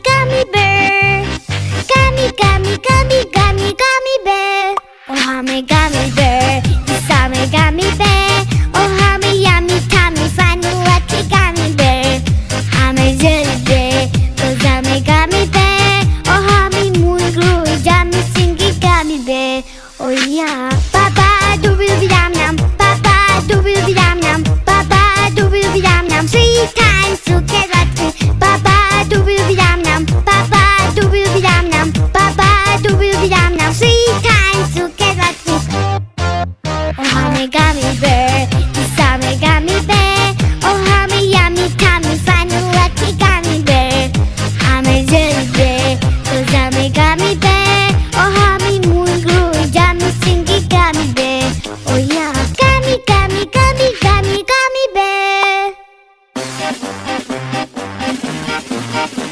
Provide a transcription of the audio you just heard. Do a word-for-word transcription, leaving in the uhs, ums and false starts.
gummy bear. Gummy, gummy, gummy, gummy, gummy bear. Oh, I'm a gummy bear. Yes, I'm a gummy bear. Oh, I'm a yummy, tummy, fun, lucky gummy bear. I'm a jelly bear, 'cause I'm a gummy bear. Oh, I'm a moon glory, yummy, singing gummy bear. Oh yeah, Papa dooby dooby dum dum, Papa dooby dooby dum dum, Papa dooby dooby dum dum. Three times together, Papa dooby dooby dum dum, Papa dooby dooby dum dum, Papa dooby dooby dum dum. Three times together. Oh, I'm a gummy bear, yes, I'm a gummy bear. Oh, I'm a yummy, tummy, fun, lucky gummy bear. I'm a jelly bear, 'cause I'm a gummy bear. Oh, I'm a moon glory, yummy, singing gummy bear. Oh yeah, gummy, gummy, gummy, gummy, gummy bear.